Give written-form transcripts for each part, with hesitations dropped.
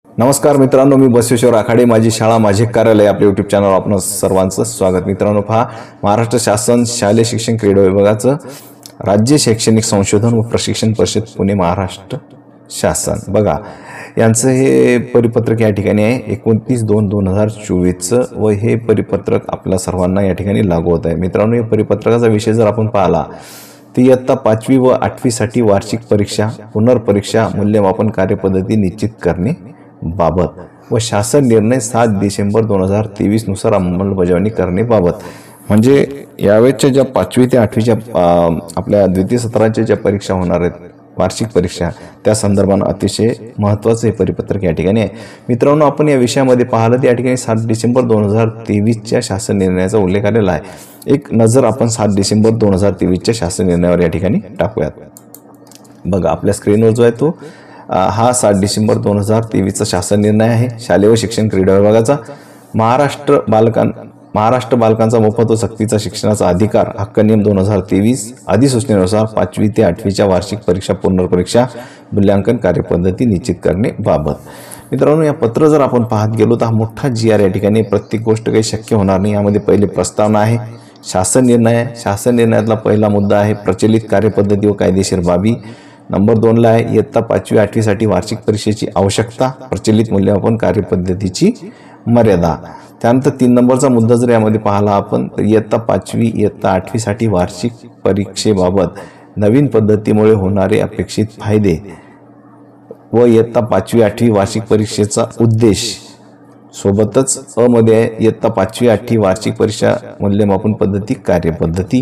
नमस्कार मित्रांनो, मी बसवेश्वर आखाडे, माझी शाळा माझे कार्यालय आपल्या यूट्यूब चॅनलवर आपलं सर्वांचं स्वागत. मित्रांनो, पहा, महाराष्ट्र शासन शालेय शिक्षण क्रीडा विभागाचं राज्य शैक्षणिक संशोधन व प्रशिक्षण परिषद पुणे महाराष्ट्र शासन बघा यांचं हे परिपत्रक या ठिकाणी आहे 29/2/2024 व हे परिपत्रक आपल्या सर्वांना या ठिकाणी लागू होत आहे. मित्रांनो, या परिपत्रकाचा विषय जर आपण पाहिला तर इयत्ता 5वी व 8वीसाठी वार्षिक परीक्षा, पुनर्परीक्षा, मूल्यमापन कार्यपद्धती निश्चित करणे बाबत व शासन निर्णय 7 डिसेंबर 2023 नुसार अंमलबजावणी करण्याबाबत. म्हणजे यावेळेच्या ज्या 5वी ते 8वीच्या आपल्या द्वितीय सत्राच्या ज्या परीक्षा होणार आहेत, वार्षिक परीक्षा, त्या संदर्भात अतिशय महत्त्वाचं हे परिपत्रक या ठिकाणी आहे. मित्रांनो, आपण या विषयामध्ये पाहिलं तर या ठिकाणी 7 डिसेंबर 2023च्या शासन निर्णयाचा उल्लेख आलेला आहे. एक नजर आपण 7 डिसेंबर 2023च्या शासन निर्णयावर या ठिकाणी टाकूयात. बघा, आपल्या स्क्रीनवर जो आहे तो हा 7 डिसेंबर 2023चा शासन निर्णय आहे शालेय व शिक्षण क्रीडा विभागाचा. महाराष्ट्र बालकांचा मोफत व सक्तीचा शिक्षणाचा अधिकार हक्क नियम 2023 अधिसूचनेनुसार 5वी ते 8वीच्या वार्षिक परीक्षा, पुनर्परीक्षा, मूल्यांकन कार्यपद्धती निश्चित करणे बाबत. मित्रांनो, या पत्र जर आपण पाहत गेलो तर हा मोठा GR या ठिकाणी प्रत्येक गोष्ट काही शक्य होणार नाही. यामध्ये पहिले प्रस्तावना आहे, शासन निर्णय आहे. शासन निर्णयातला पहिला मुद्दा आहे प्रचलित कार्यपद्धती व कायदेशीर बाबी. नंबर 2ला आहे इयत्ता 5वी 8वीसाठी वार्षिक परीक्षेची आवश्यकता, प्रचलित मूल्यमापन कार्यपद्धतीची मर्यादा. त्यानंतर 3 नंबरचा मुद्दा जर यामध्ये पाहिला आपण तर इयत्ता 5वी इयत्ता 8वीसाठी वार्षिक परीक्षेबाबत नवीन पद्धतीमुळे होणारे अपेक्षित फायदे व इयत्ता 5वी 8वी वार्षिक परीक्षेचा उद्देश. सोबतच मध्ये आहे इयत्ता 5वी 8वी वार्षिक परीक्षा मूल्यमापन पद्धती कार्यपद्धती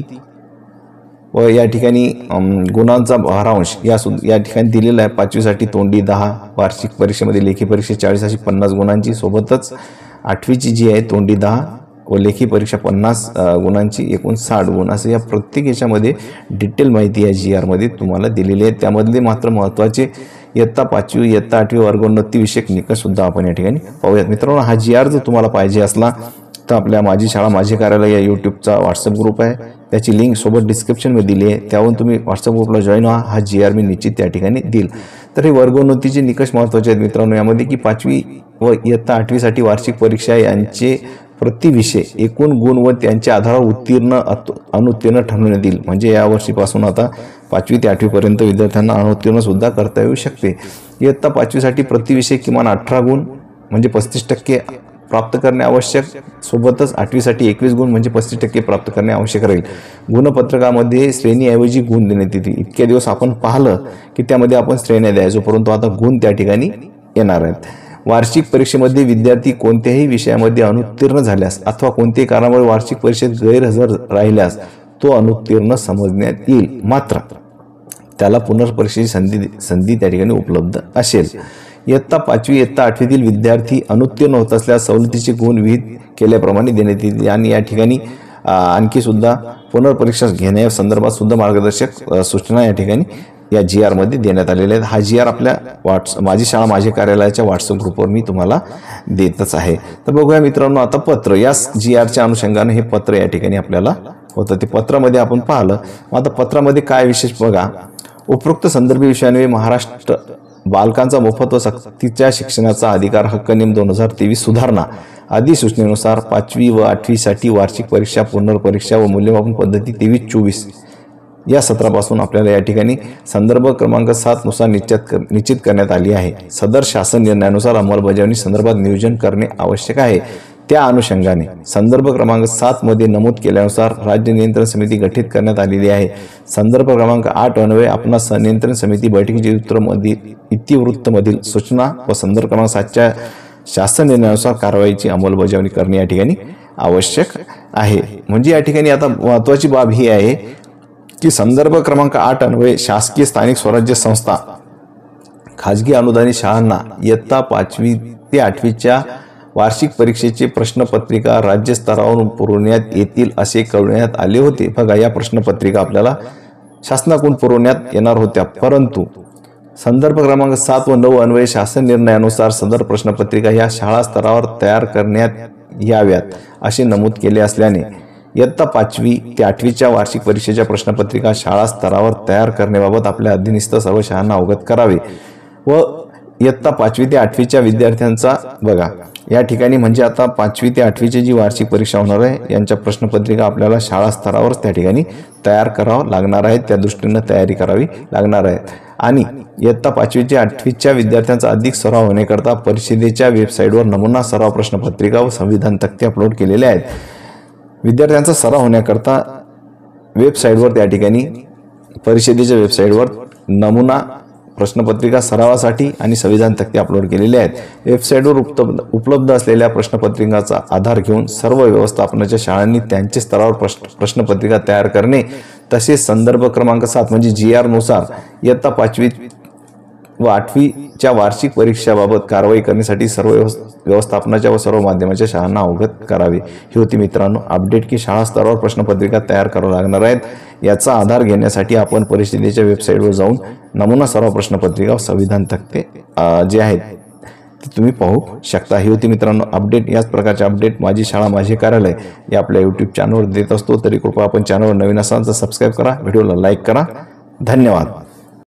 व या ठिकाणी गुणांचा भारांश या ठिकाणी दिलेला आहे. 5वीसाठी तोंडी 10, वार्षिक परीक्षेमध्ये लेखी परीक्षा 40 अशी 50 गुणांची, सोबतच 8वीची जी आहे तोंडी 10 व लेखी परीक्षा 50 गुणांची, एकूण 60 गुण. असं या प्रत्येक याच्यामध्ये डिटेल माहिती या GR मध्ये तुम्हाला दिलेली आहे. त्यामधले मात्र महत्त्वाचे इयत्ता 5वी इयत्ता 8वी वर्गोन्नती विषयक निकषसुद्धा आपण या ठिकाणी पाहूयात. मित्रांनो, हा GR जर तुम्हाला पाहिजे असला तर आपल्या माझी शाळा माझे कार्यालय या यूट्यूबचा व्हॉट्सअप ग्रुप आहे, त्याची लिंक सोबत डिस्क्रिप्शनमध्ये दिली आहे. त्यावरून तुम्ही व्हॉट्सअप ग्रुपला जॉईन व्हा. हा GR मी निश्चित त्या ठिकाणी देईल. तर हे वर्गोन्नतीचे निकष महत्त्वाचे आहेत मित्रांनो. यामध्ये की 5वी व इयत्ता 8वीसाठी वार्षिक परीक्षा यांचे प्रति विषय एकूण गुण व त्यांच्या आधारावर उत्तीर्ण अनुत्तीर्ण ठरवण्यात येईल. म्हणजे या वर्षीपासून आता 5वी ते 8वीपर्यंत विद्यार्थ्यांना अनुत्तीर्ण सुद्धा करता येऊ शकते. इयत्ता 5वीसाठी प्रति विषय किमान 18 गुण म्हणजे 35% प्राप्त करणे आवश्यक. सोबतच 8वीसाठी 21 गुण म्हणजे 35% प्राप्त करणे आवश्यक राहील. गुणपत्रकामध्ये श्रेणीऐवजी गुण देण्यात येतील. इतके दिवस आपण पाहिलं की त्यामध्ये आपण श्रेण्या द्यायचो, परंतु आता गुण त्या ठिकाणी येणार आहेत. वार्षिक परीक्षेमध्ये विद्यार्थी कोणत्याही विषयामध्ये अनुत्तीर्ण झाल्यास अथवा कोणत्याही कारणामुळे वार्षिक परीक्षेत गैरहजर राहिल्यास तो अनुत्तीर्ण समजण्यात येईल. मात्र त्याला पुनर्परीक्षेची संधी त्या ठिकाणी उपलब्ध असेल. इयत्ता 5वी इयत्ता 8वीतील विद्यार्थी अनुत्तीर्ण होत असल्यास सवलतीचे गुण विहित केल्याप्रमाणे देण्यात येतील. आणि या ठिकाणी आणखी सुद्धा पुनर्परीक्षा घेण्यासंदर्भात सुद्धा मार्गदर्शक सूचना या ठिकाणी या GR मध्ये देण्यात आलेल्या आहेत. हा GR आपल्या माझी शाळा माझे कार्यालयाच्या व्हॉट्सअप ग्रुपवर मी तुम्हाला देतच आहे. तर बघूया मित्रांनो, आता पत्र या GRच्या अनुषंगाने हे पत्र या ठिकाणी आपल्याला होतं. ते पत्रामध्ये आपण पाहिलं. आता पत्रामध्ये काय विशेष बघा, उपरोक्त संदर्भी विषयान्वये महाराष्ट्र बालकांचा मोफत व सक्तीच्या शिक्षणाचा अधिकार हक्क नियम 2023 सुधारणा अधिसूचनेनुसार 5वी व 8वीसाठी वार्षिक परीक्षा, पुनर्परीक्षा व मूल्यमापन पद्धती 23-24 या सत्रापासून आपल्याला या ठिकाणी संदर्भ क्रमांक 7 नुसार निश्चित करण्यात आली आहे. सदर शासन निर्णयानुसार अंमलबजावणी संदर्भात नियोजन करणे आवश्यक आहे. त्या अनुषंगाने संदर्भ क्रमांक 7 मध्ये नमूद केल्यानुसार राज्य नियंत्रण समिती गठीत करण्यात आलेली आहे. संदर्भ क्रमांक 8 अन्वये आपणास नियंत्रण समिती बैठकीच्या इतिवृत्तमधील सूचना व संदर्भ क्रमांक 7च्या शासन निर्णयानुसार कारवाईची अंमलबजावणी करणे या ठिकाणी आवश्यक आहे. म्हणजे या ठिकाणी आता महत्त्वाची बाब ही आहे की संदर्भ क्रमांक 8 अन्वये शासकीय स्थानिक स्वराज्य संस्था, खाजगी अनुदानित शाळांना इयत्ता 5वी ते 8वीच्या वार्षिक परीक्षेचे प्रश्नपत्रिका राज्य स्तरावरून पुरवण्यात येतील असे कळवण्यात आले होते. बघा, या प्रश्नपत्रिका आपल्याला शासनाकडून पुरवण्यात येणार होत्या, परंतु संदर्भ क्रमांक 7 व 9 अन्वये शासन निर्णयानुसार सदर प्रश्नपत्रिका या शाळा स्तरावर तयार करण्यात याव्यात असे नमूद केले असल्याने इयत्ता 5वी ते 8वीच्या वार्षिक परीक्षेच्या प्रश्नपत्रिका शाळा स्तरावर तयार करण्याबाबत आपल्या अधीनस्थ सर्व शाळांना अवगत करावे व इयत्ता 5वी ते 8वीच्या विद्यार्थ्यांचा बघा या ठिकाणी म्हणजे आता 5वी ते 8वीची जी वार्षिक परीक्षा होणार आहे यांच्या प्रश्नपत्रिका आपल्याला शाळा स्तरावरच त्या ठिकाणी तयार करावं लागणार आहे, त्या दृष्टीनं तयारी करावी लागणार आहे। आणि इयत्ता 5वी ते 8वीच्या विद्यार्थ्यांचा अधिक सराव होण्याकरता परिषदेच्या वेबसाईटवर नमुना सराव प्रश्नपत्रिका व संविधान तक्ते अपलोड केलेले आहेत। विद्यार्थ्यांचा सराव होण्याकरता वेबसाईटवर त्या ठिकाणी परिषदेच्या वेबसाईटवर नमुना प्रश्नपत्रिका सरावासाठी आणि संविधान तक्ते अपलोड केलेले आहेत। वेबसाईटवर उपलब्ध असलेल्या प्रश्नपत्रिकांचा आधार घेऊन सर्व व्यवस्थापनाच्या शाळांनी त्यांच्या स्तरावर प्रश्नपत्रिका तयार करणे, तसेच संदर्भ क्रमांक 7 म्हणजे GR नुसार इयत्ता 5वी व 8वीच्या वार्षिक परीक्षाबाबत कारवाई करण्यासाठी सर्व व्यवस्थापनाच्या व सर्व माध्यमाच्या शाळांना अवगत करावे। ही होती मित्रांनो अपडेट की शाळा स्तरावर प्रश्नपत्रिका तयार कराव्या लागणार आहेत। याचा आधार घेण्यासाठी आपण परिषदेच्या वेबसाईटवर जाऊन नमुना सराव प्रश्नपत्रिका व संविधान तक्ते जे आहेत ते तुम्ही पाहू शकता। ही होती मित्रांनो अपडेट। याच प्रकारचे अपडेट माझी शाळा माझे कार्यालय या आपल्या यूट्यूब चॅनलवर देत असतो। तरी कृपया आपण चॅनलवर नवीन असाल तर सबस्क्राईब करा, व्हिडिओला लाईक करा। धन्यवाद।